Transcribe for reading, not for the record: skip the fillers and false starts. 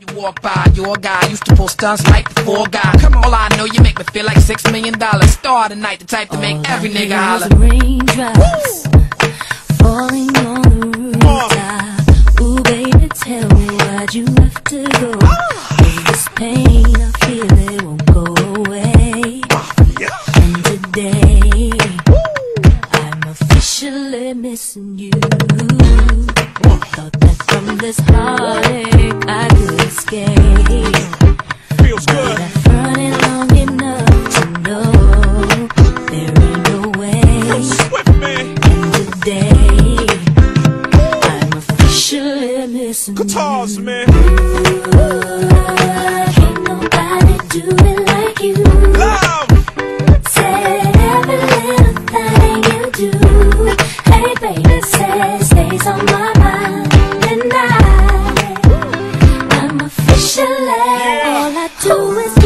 You walk by, your guy used to pull stunts like the Four Guy. Come on, all I know, you make me feel like $6 million. Star tonight, the type to make every nigga holler. Raindrops falling on the rooftop. Ooh, baby, tell me why'd you have to go? This pain I feel it won't go away. And today I'm officially missing you. Thought that from this heartache I could escape. Feels good. But I've run it long enough to know there ain't no way. Swift, man. And today I'm officially missing Guitars, you. man. Can't nobody do it like you. Love. Said every little thing you do. Hey baby, say it stays on my mind. And I'm officially all I do is